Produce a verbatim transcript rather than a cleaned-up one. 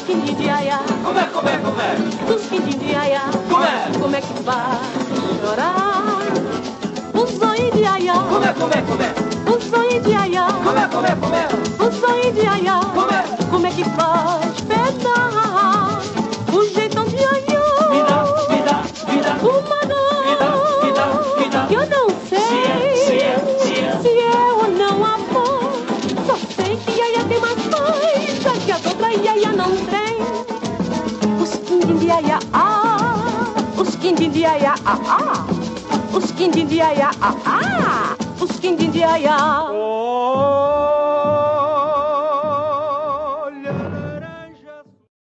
quindim de aiá. Como é, como é, como é? Os quindim de aiá. Como é? Como é que vai chorar? O sonho de aiá. Como é, como é, como é? O sonho de aiá. Como é, como é, como é? O sonho de aiá. Como é? Como é que faz pesar? O jeitão de aiá. Me dá, me dá, me dá. Uma dor. Me dá, me dá, me dá. Que eu não sei Se é, se é, se é. se é ou não amor. Só sei que aiá tem mais coisa que as outras aiá não tem. Os quindim de aiá, ah. Os quindim de aiá, ah, ah. Os quindim de aiá, ah, ah. Os quindim de aiá.